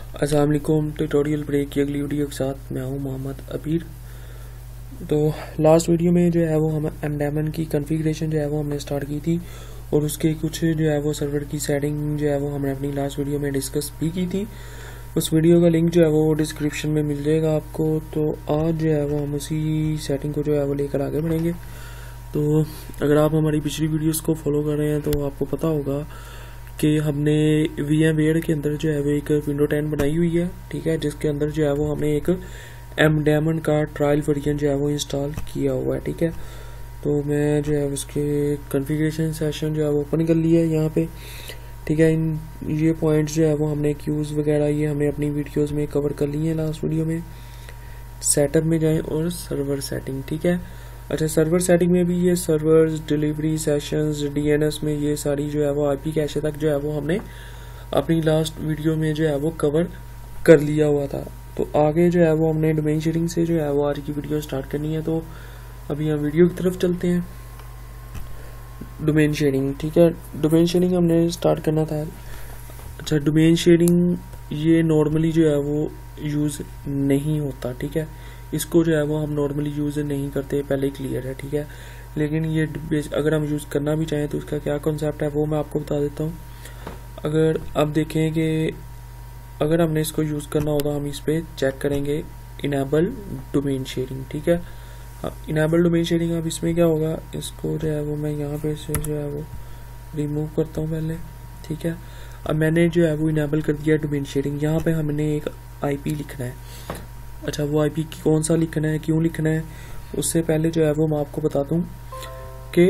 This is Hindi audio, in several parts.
अस्सलाम वालेकुम। ट्यूटोरियल ब्रेक की अगली वीडियो के साथ मैं हूं मोहम्मद अबीर। तो लास्ट वीडियो में जो है वो हम एमडेमन की कॉन्फ़िगरेशन जो है वो हमने स्टार्ट की थी और उसके कुछ जो है वो सर्वर की सेटिंग जो है वो हमने अपनी लास्ट वीडियो में डिस्कस भी की थी। उस वीडियो का लिंक जो है वो डिस्क्रिप्शन में मिल जाएगा आपको। तो आज जो है वो हम उसी सेटिंग को जो है वो लेकर आगे बढ़ेंगे। तो अगर आप हमारी पिछली वीडियोस को फॉलो कर रहे हैं तो आपको पता होगा कि हमने VMware के अंदर जो है वो एक विंडो 10 बनाई हुई है, ठीक है, जिसके अंदर जो है वो हमने एक एमडेमन का ट्रायल वर्जन जो है वो इंस्टॉल किया हुआ है, ठीक है। तो मैं जो है उसके कॉन्फ़िगरेशन सेशन जो है वो ओपन कर लिया है यहाँ पे, ठीक है। इन ये पॉइंट्स जो है वो हमने क्यूज वगैरह ये हमने अपनी वीडियोस में कवर कर लिए हैं लास्ट वीडियो में। सेटअप में जाएं और सर्वर सेटिंग, ठीक है। अच्छा, सर्वर सेटिंग में भी ये सर्वर्स, डिलीवरी सेशंस, DNS में ये सारी जो है वो IP कैशे तक जो है वो हमने अपनी लास्ट वीडियो में जो है वो कवर कर लिया हुआ था। तो आगे जो है वो हमने डोमेन शेयरिंग से जो है वो आज की वीडियो स्टार्ट करनी है। तो अभी हम वीडियो की तरफ चलते हैं। डोमेन शेयरिंग, ठीक है, डोमेन शेयरिंग हमने स्टार्ट करना था। अच्छा, डोमेन शेयरिंग ये नॉर्मली जो है वो यूज़ नहीं होता, ठीक है। इसको जो है वो हम नॉर्मली यूज़ नहीं करते, पहले ही क्लियर है, ठीक है। लेकिन ये अगर हम यूज़ करना भी चाहें तो इसका क्या कॉन्सेप्ट है वो मैं आपको बता देता हूँ। अगर आप देखें कि अगर हमने इसको यूज़ करना होगा हम इस पर चेक करेंगे इनेबल डोमेन शेयरिंग, ठीक है। इनेबल डोमेन शेयरिंग, अब इसमें क्या होगा, इसको जो है वो मैं यहाँ पे से जो है वो रिमूव करता हूँ पहले, ठीक है। अब मैंने जो है वो इनेबल कर दिया डोमेन शेयरिंग। यहाँ पे हमने एक IP लिखना है। अच्छा, वो IP कौन सा लिखना है, क्यों लिखना है, उससे पहले जो है वो मैं आपको बता दूं कि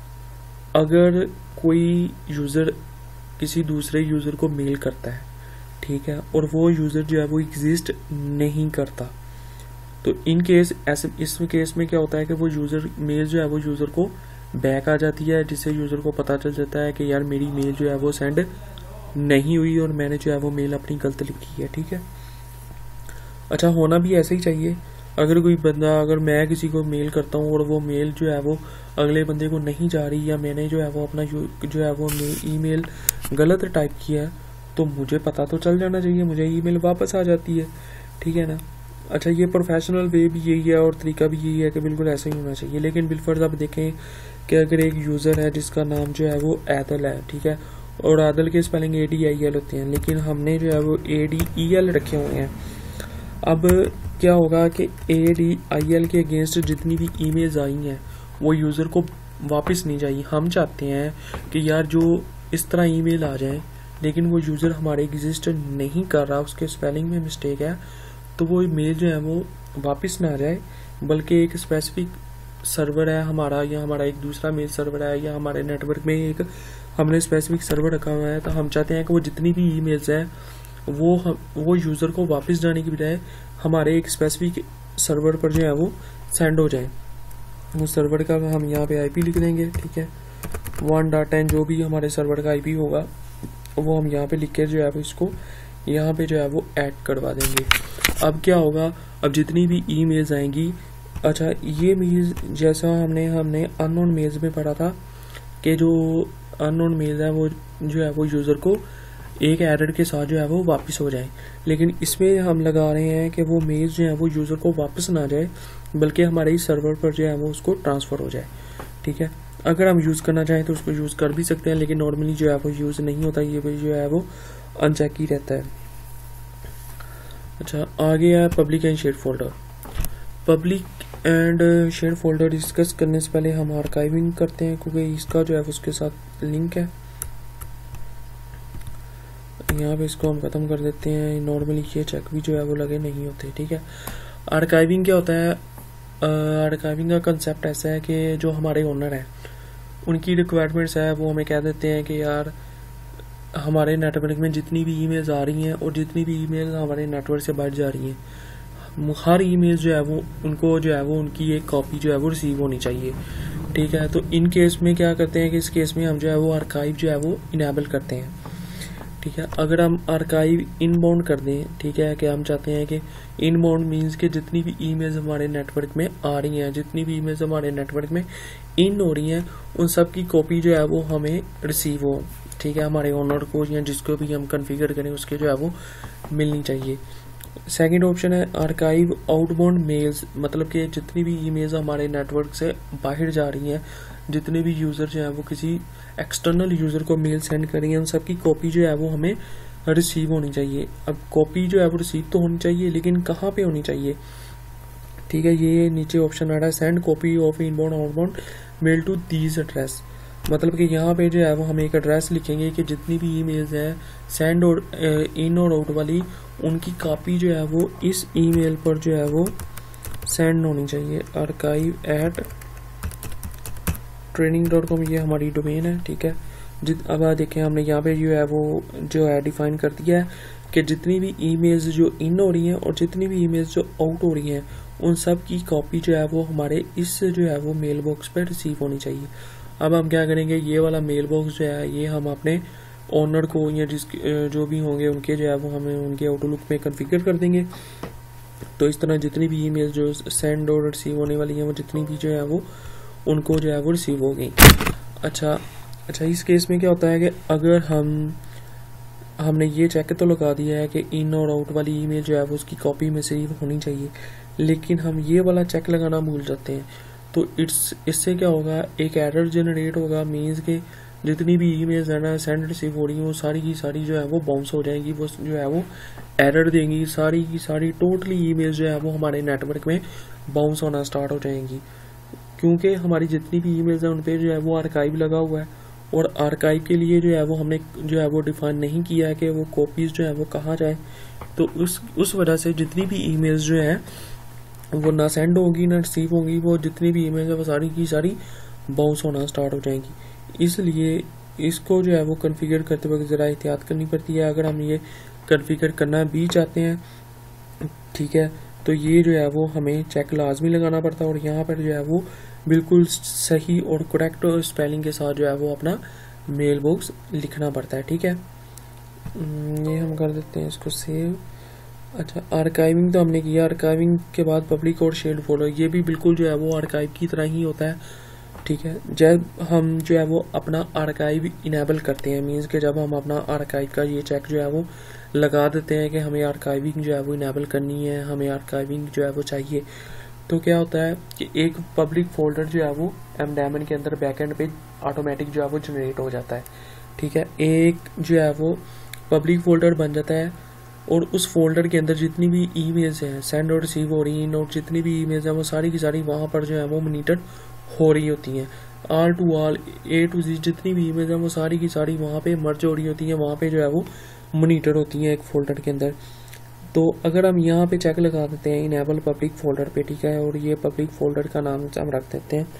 अगर कोई यूज़र किसी दूसरे यूज़र को मेल करता है, ठीक है, और वो यूज़र जो है वो एग्जिस्ट नहीं करता, तो इन केस ऐसे इस केस में क्या होता है कि वो यूज़र मेल जो है वो यूज़र को बैक आ जाती है, जिससे यूज़र को पता चल जाता है कि यार मेरी मेल जो है वो सेंड नहीं हुई और मैंने जो है वो मेल अपनी गलत लिखी है, ठीक है। अच्छा, होना भी ऐसे ही चाहिए। अगर कोई बंदा, अगर मैं किसी को मेल करता हूँ और वो मेल जो है वो अगले बंदे को नहीं जा रही, या मैंने जो है वो अपना जो है वो ईमेल गलत टाइप किया है, तो मुझे पता तो चल जाना चाहिए, मुझे ईमेल वापस आ जाती है, ठीक है ना। अच्छा, ये प्रोफेशनल वे भी यही है और तरीका भी यही है कि बिल्कुल ऐसा ही होना चाहिए। लेकिन बिलफर्ज आप देखें कि अगर एक यूज़र है जिसका नाम जो है वो आदिल है, ठीक है, और आदिल के स्पेलिंग ADIL होते हैं, लेकिन हमने जो है वो ADEL रखे हुए हैं। अब क्या होगा कि ADIL के अगेंस्ट जितनी भी ईमेल्स आई हैं वो यूज़र को वापस नहीं चाहिए। हम चाहते हैं कि यार जो इस तरह ईमेल आ जाए लेकिन वो यूज़र हमारे एग्जिस्ट नहीं कर रहा, उसके स्पेलिंग में मिस्टेक है, तो वो मेल जो है वो वापस ना आ जाए, बल्कि एक स्पेसिफिक सर्वर है हमारा, या हमारा एक दूसरा मेल सर्वर है, या हमारे नेटवर्क में एक हमने स्पेसिफिक सर्वर रखा हुआ है, तो हम चाहते हैं कि वो जितनी भी ईमेल्स हैं वो यूज़र को वापस जाने की बजाय हमारे एक स्पेसिफिक सर्वर पर जो है वो सेंड हो जाए। उस सर्वर का हम यहाँ पे IP लिख देंगे, ठीक है। 1.10 जो भी हमारे सर्वर का IP होगा वो हम यहाँ पे लिख के जो है वो इसको यहाँ पे जो है वो ऐड करवा देंगे। अब क्या होगा, अब जितनी भी ईमेल्स आएंगी, अच्छा ये मेल्स जैसा हमने अननोन मेल्स में पढ़ा था कि जो अननोन मेल्स है वो जो है वो यूज़र को एक एरर के साथ जो है वो वापस हो जाए, लेकिन इसमें हम लगा रहे हैं कि वो मेल जो है वो यूज़र को वापस ना जाए, बल्कि हमारे इस सर्वर पर जो है वो उसको ट्रांसफ़र हो जाए, ठीक है। अगर हम यूज़ करना चाहें तो उसको यूज़ कर भी सकते हैं, लेकिन नॉर्मली जो है वो यूज़ नहीं होता, ये भी जो है वो अनचेक ही रहता है। अच्छा, आगे है public and share folder. Public and share folder discuss करने से पहले हम आर्काइविंग करते हैं, क्योंकि इसका जो है उसके साथ लिंक है। यहाँ पे इसको हम खत्म कर देते हैं। नॉर्मली ये चेक भी जो है वो लगे नहीं होते, ठीक है। आर्काइविंग क्या होता है, आर्काइविंग का कंसेप्ट ऐसा है कि जो हमारे ओनर हैं उनकी रिक्वायरमेंट्स है, वो हमें कह देते हैं कि यार हमारे नेटवर्क में जितनी भी ईमेल्स आ रही हैं और जितनी भी ईमेल्स हमारे नेटवर्क से बाहर जा रही हैं, हर ईमेल जो है वो उनको जो है वो उनकी एक कॉपी जो है वो रिसीव होनी चाहिए, ठीक है। तो इन केस में क्या करते हैं कि इस केस में हम जो है वो आर्काइव जो है वो इनेबल करते हैं, ठीक है। अगर हम आर्काइव इनबाउंड कर दें, ठीक है, कि हम चाहते हैं कि इनबाउंड मीन्स कि जितनी भी ईमेल्स हमारे नेटवर्क में आ रही हैं, जितनी भी ईमेल्स हमारे नेटवर्क में इन हो रही हैं, उन सब की कॉपी जो है वो हमें रिसीव हो, ठीक है, हमारे ओनर को या जिसको भी हम कॉन्फ़िगर करें उसके जो है वो मिलनी चाहिए। सेकंड ऑप्शन है आर्काइव आउटबाउंड मेल्स, मतलब कि जितनी भी ईमेल्स हमारे नेटवर्क से बाहर जा रही हैं, जितने भी यूज़र जो है वो किसी एक्सटर्नल यूज़र को मेल सेंड करेंगे, उन सबकी कॉपी जो है वो हमें रिसीव होनी चाहिए। अब कॉपी जो है वो रिसीव तो होनी चाहिए, लेकिन कहाँ पे होनी चाहिए, ठीक है, ये नीचे ऑप्शन आ रहा है send copy of inbound outbound mail to these address. मतलब कि यहाँ पे जो है वो हम एक एड्रेस लिखेंगे कि जितनी भी ईमेल्स हैं सेंड और इन और आउट वाली, उनकी कॉपी जो है वो इस ईमेल पर जो है वो सेंड होनी चाहिए, archive@training.com, ये हमारी डोमेन है, ठीक है। अब देखें हमने यहाँ पे जो है वो जो है डिफाइन कर दिया है कि जितनी भी ईमेल्स जो इन हो रही हैं और जितनी भी ईमेल्स जो आउट हो रही हैं, उन सब की कॉपी जो है वो हमारे इस जो है वो मेल बॉक्स पर रिसीव होनी चाहिए। अब हम क्या करेंगे, ये वाला मेल बॉक्स जो है ये हम अपने ओनर को या जो भी होंगे उनके जो है वो हमें उनके आउटलुक में कॉन्फ़िगर कर देंगे। तो इस तरह जितनी भी ईमेल जो सेंड और रिसीव होने वाली हैं, वो जितनी भी जो है वो उनको जो है वो रिसीव हो गई। अच्छा, इस केस में क्या होता है कि अगर हमने ये चेक तो लगा दिया है कि इन और आउट वाली ईमेल जो है वो उसकी कॉपी में रिसीव होनी चाहिए, लेकिन हम ये वाला चेक लगाना भूल जाते हैं, तो इससे क्या होगा, एक एरर जनरेट होगा, मीन्स के जितनी भी ईमेल्स है ना सेंड रिसीव हो रही हैं वो सारी की सारी जो है वो बाउंस हो जाएंगी, वो जो है वो एरर देंगी, सारी की सारी टोटली ईमेल्स जो है वो हमारे नेटवर्क में बाउंस होना स्टार्ट हो जाएंगी, क्योंकि हमारी जितनी भी ईमेल्स हैं उन पर जो है वो आर्काइव लगा हुआ है, और आर्काइव के लिए जो है वो हमने जो है वो डिफाइन नहीं किया है कि वो कॉपीज जो है वो कहाँ जाए। तो उस वजह से जितनी भी ईमेल्स जो है वो ना सेंड होगी ना रिसीव होगी, वो जितनी भी ईमेल्स है वो सारी की सारी बाउंस होना स्टार्ट हो जाएंगी। इसलिए इसको जो है वो कॉन्फ़िगर करते वक्त ज़रा एहतियात करनी पड़ती है। अगर हम ये कॉन्फ़िगर करना भी चाहते हैं, ठीक है, तो ये जो है वो हमें चेक लाजमी लगाना पड़ता है, और यहाँ पर जो है वो बिल्कुल सही और करेक्ट स्पेलिंग के साथ जो है वो अपना मेल बॉक्स लिखना पड़ता है, ठीक है। ये हम कर देते हैं इसको सेव। अच्छा, आर्काइविंग तो हमने किया, आर्काइविंग के बाद पब्लिक और शेयर्ड फोल्डर, ये भी बिल्कुल जो है वो आर्काइव की तरह ही होता है, ठीक है। जब हम जो है वो अपना आर्काइव इनेबल करते हैं, मीन्स के जब हम अपना आर्काइव का ये चेक जो है वो लगा देते हैं कि हमें आर्काइविंग जो है वो इनेबल करनी है, हमें आर्काइविंग जो है वो चाहिए, तो क्या होता है कि एक पब्लिक फोल्डर जो है वो mdaemon के अंदर बैकएंड पे ऑटोमेटिक जो है वो जनरेट हो जाता है, ठीक है। एक जो है वो पब्लिक फोल्डर बन जाता है, और उस फोल्डर के अंदर जितनी भी ईमेल्स हैं सेंड और रिसीव हो रही हैं, और जितनी भी ईमेल्स हैं वो सारी की सारी वहाँ पर जो है वो मॉनिटर हो रही होती हैं, all to all A to Z जितनी भी ईमेल्स हैं वो सारी की सारी वहाँ पे मर्ज हो रही होती हैं, वहाँ पे जो है वो मॉनिटर होती हैं एक फोल्डर के अंदर। तो अगर हम यहाँ पे चेक लगा देते हैं इनेबल पब्लिक फोल्डर पे, ठीक है, और ये पब्लिक फोल्डर का नाम हम रख देते हैं,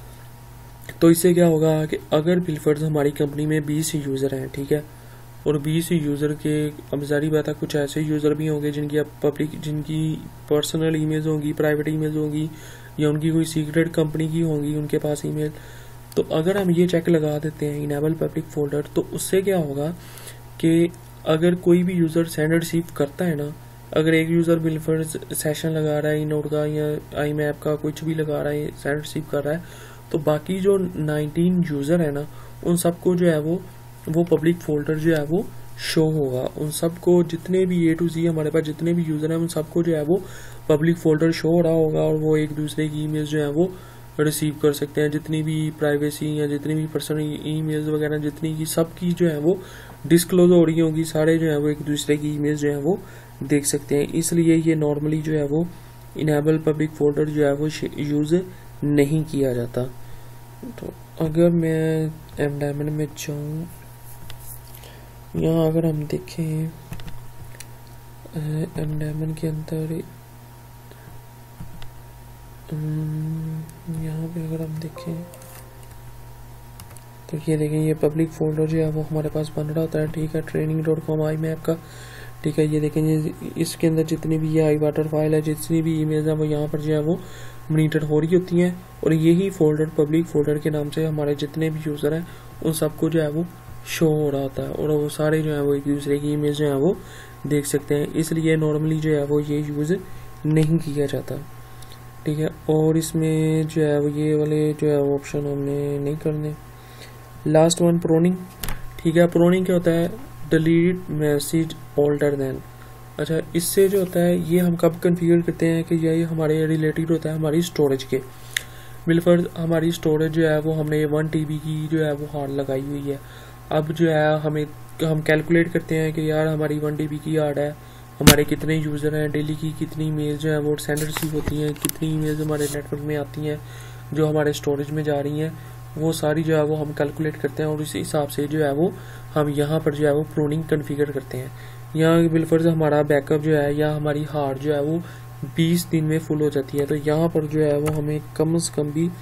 तो इससे क्या होगा कि अगर बिलफर्ज हमारी कंपनी में 20 यूज़र हैं, ठीक है, और 20 यूज़र के, अब जारी बात है कुछ ऐसे यूज़र भी होंगे जिनकी पर्सनल ईमेल्स होंगी, प्राइवेट ईमेल्स होंगी, या उनकी कोई सीक्रेट कंपनी की होंगी उनके पास ईमेल। तो अगर हम ये चेक लगा देते हैं इनेबल पब्लिक फोल्डर, तो उससे क्या होगा कि अगर कोई भी यूज़र सेंड रिसीव करता है ना, अगर एक यूज़र बिलफर्ज सेशन लगा रहा है इनोड का या आई मैप का कुछ भी लगा रहा है, सेंड रिसीव कर रहा है, तो बाकी जो 19 यूज़र है ना, उन सबको जो है वो पब्लिक फोल्डर जो है वो शो होगा, उन सबको जितने भी A to Z हमारे पास जितने भी यूज़र हैं उन सबको जो है वो पब्लिक फोल्डर शो हो रहा होगा, और वो एक दूसरे की ईमेल्स जो है वो रिसीव कर सकते हैं, जितनी भी प्राइवेसी या जितनी भी पर्सनल ईमेल्स वगैरह जितनी की सब की जो है वो डिस्क्लोज हो रही होगी, सारे जो है वो एक दूसरे की ईमेल्स जो है वो देख सकते हैं। इसलिए ये नॉर्मली जो है वो इनेबल पब्लिक फोल्डर जो है वो यूज़ नहीं किया जाता। तो अगर मैं mdaemon में जाऊँ, यहाँ अगर हम देखें mdaemon के अंदर यहाँ पे अगर हम देखें तो ये देखें, ये पब्लिक फोल्डर जो है वो हमारे पास बन रहा होता है, ठीक है, training.com आई मैप का, ठीक है। ये देखें, ये इसके अंदर जितनी भी ये आई वाटर फाइल है, जितनी भी ईमेल्स हैं वो यहाँ पर जो है वो मॉनिटर हो रही होती हैं, और यही फोल्डर पब्लिक फोल्डर के नाम से हमारे जितने भी यूज़र हैं उन सबको जो है वो शो हो रहा होता है, और वो सारे जो है वो एक दूसरे की इमेज जो है वो देख सकते हैं। इसलिए नॉर्मली जो है वो ये यूज़ नहीं किया जाता, ठीक है। और इसमें जो है वो ये वाले जो है वो ऑप्शन हमने नहीं करने। लास्ट वन प्रोनिंग, ठीक है। प्रोनिंग क्या होता है, डिलीट मैसेज ओल्डर देन। अच्छा, इससे जो होता है ये हम कब कन्फिगर करते हैं कि ये हमारे रिलेटेड होता है हमारी स्टोरेज के। बिलफर्ज हमारी स्टोरेज जो है वो हमने 1 TB की जो है वो हार्ड लगाई हुई है। अब जो है हम कैलकुलेट करते हैं कि यार हमारी 1 TB की हार्ड है, हमारे कितने यूज़र हैं, डेली की कितनी ईमेल जो है वो सेंड रिसीव होती हैं, कितनी ईमेल्स हमारे नेटवर्क में आती हैं जो हमारे स्टोरेज में जा रही हैं, वो सारी जो है वो हम कैलकुलेट करते हैं और इसी हिसाब से जो है वो हम यहाँ पर जो है वो प्रोनिंग कन्फिगर करते हैं। यहाँ बिलफर्ज हमारा बैकअप जो है या हमारी हार्ड जो है वो 20 दिन में फुल हो जाती है, तो यहाँ पर जो है वो हमें कम से कम भी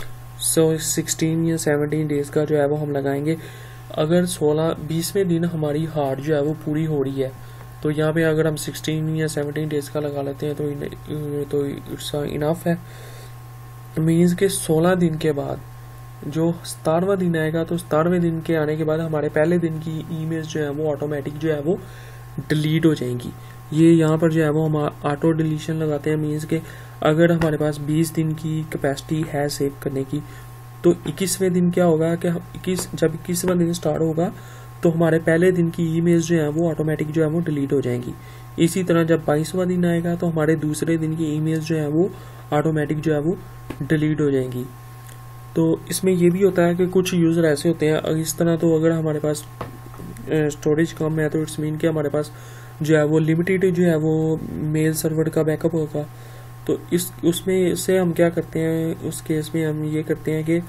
16 या 17 डेज का जो है वो हम लगाएंगे। अगर 20वें दिन हमारी हार्ड जो है वो पूरी हो रही है तो यहाँ पे अगर हम 16 या 17 डेज का लगा लेते हैं तो इट्स इनफ है। मीन्स के 16 दिन के बाद जो 17वां दिन आएगा तो 17वें दिन के आने के बाद हमारे पहले दिन की ईमेल्स जो है वो ऑटोमेटिक जो है वो डिलीट हो जाएंगी। ये यहाँ पर जो है वो हम ऑटो डिलीशन लगाते हैं। मीन्स के अगर हमारे पास 20 दिन की कैपेसिटी है सेव करने की तो 21वें दिन क्या होगा कि जब 21वां दिन स्टार्ट होगा तो हमारे पहले दिन की ईमेल्स जो है वो ऑटोमेटिक जो है वो डिलीट हो जाएंगी। इसी तरह जब 22वां दिन आएगा तो हमारे दूसरे दिन की ईमेल्स जो है वो ऑटोमेटिक जो है वो डिलीट हो जाएंगी। तो इसमें ये भी होता है कि कुछ यूज़र ऐसे होते हैं इस तरह, तो अगर हमारे पास स्टोरेज कम है तो इट्स मीन कि हमारे पास जो है वो लिमिटेड जो है वो मेल सर्वर का बैकअप होगा। तो उसमें से हम क्या करते हैं, उस केस में हम ये करते हैं कि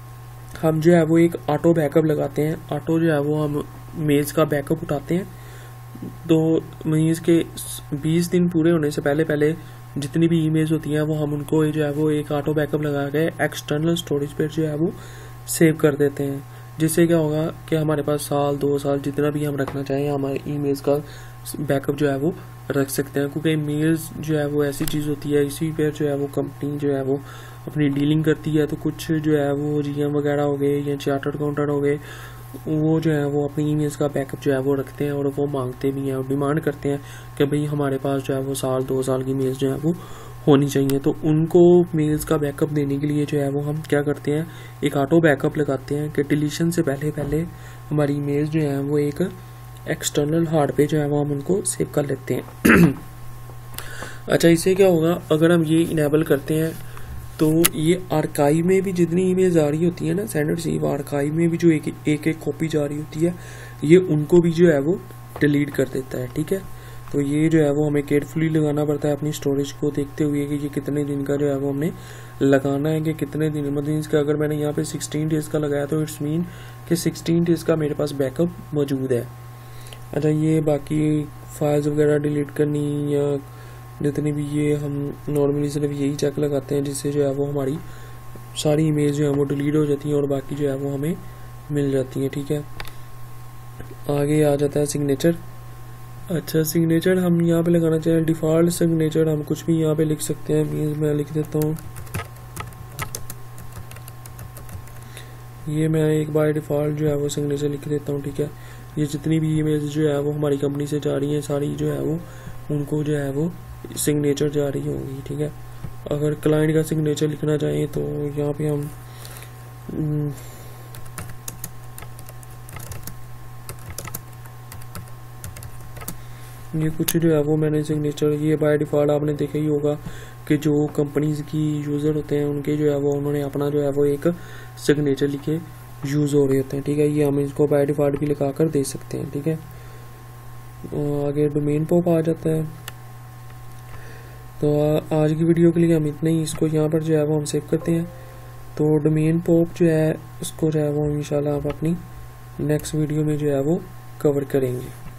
हम जो है वो एक ऑटो बैकअप लगाते हैं। ऑटो जो है वो हम मेल्स का बैकअप उठाते हैं। तो मीन्स के 20 दिन पूरे होने से पहले जितनी भी ईमेल्स होती हैं वो हम उनको जो है वो एक ऑटो बैकअप लगा के एक्सटर्नल स्टोरेज पर जो है वो सेव कर देते हैं। जिससे क्या होगा कि हमारे पास 1-2 साल जितना भी हम रखना चाहें हमारे ईमेल्स का बैकअप जो है वो रख सकते हैं। क्योंकि मेल्स जो है वो ऐसी चीज़ होती है, इसी पर जो है वो कंपनी जो है वो अपनी डीलिंग करती है। तो कुछ जो है वो GM वगैरह हो गए या चार्टर्ड अकाउंटेंट हो गए, वो जो है वो अपनी ईमेल्स का बैकअप जो है वो रखते हैं और वो मांगते भी हैं और डिमांड करते हैं कि भाई हमारे पास जो है वो 1-2 साल की मेल्स जो है वो होनी चाहिए। तो उनको मेल्स का बैकअप देने के लिए जो है वो हम क्या करते हैं, एक ऑटो बैकअप लगाते हैं कि डिलीशन से पहले हमारी मेल्स जो है वो एक एक्सटर्नल हार्ड पे जो है वो हम उनको सेव कर लेते हैं। अच्छा, इससे क्या होगा, अगर हम ये इनेबल करते हैं तो ये आर्काइव में भी जितनी ईमेल्स आ रही होती है ना, सेंड रिसीव आर्काइव में भी जो एक कॉपी जा रही होती है ये उनको भी जो है वो डिलीट कर देता है। ठीक है, तो ये जो है वो हमें केयरफुली लगाना पड़ता है अपनी स्टोरेज को देखते हुए कि ये कितने दिन का जो है वो हमने लगाना है कि कितने दिन, मतलब इसका अगर मैंने यहाँ पे 16 डेज का लगाया तो इट्स मीन कि 16 डेज का मेरे पास बैकअप मौजूद है। अच्छा, ये बाकी फाइल्स वगैरह डिलीट करनी या जितनी भी, ये हम नॉर्मली सिर्फ यही चेक लगाते हैं जिससे जो है वो हमारी सारी इमेज जो है वो डिलीट हो जाती हैं और बाकी जो है वो हमें मिल जाती हैं। ठीक है, आगे आ जाता है सिग्नेचर। अच्छा, सिग्नेचर हम यहाँ पे लगाना चाहिए डिफ़ॉल्ट सिग्नेचर, हम कुछ भी यहाँ पे लिख सकते हैं। मीन्स मैं लिख देता हूँ, ये मैं एक बाय डिफ़ॉल्ट जो है वो सिग्नेचर लिख देता हूँ। ठीक है, ये जितनी भी ईमेल्स जो है वो हमारी कंपनी से जा रही हैं सारी जो है वो उनको जो है वो सिग्नेचर जा रही होंगी। ठीक है, अगर क्लाइंट का सिग्नेचर लिखना चाहें तो यहाँ पे हम ये कुछ जो है वो मैंने सिग्नेचर, ये बाय डिफ़ॉल्ट आपने देखा ही होगा कि जो कंपनीज की यूज़र होते हैं उनके जो है वो उन्होंने अपना जो है वो एक सिग्नेचर लिखे यूज़ हो रहे होते हैं। ठीक है, ये हम इसको बाय डिफ़ॉल्ट भी लगा कर दे सकते हैं। ठीक है, आगे डोमेन पॉप आ जाता है। तो आज की वीडियो के लिए हम इतना ही, इसको यहाँ पर जो है वो हम सेव करते हैं। तो डोमेन पॉप जो है उसको जो है वो इंशाल्लाह आप अपनी नेक्स्ट वीडियो में जो है वो कवर करेंगे।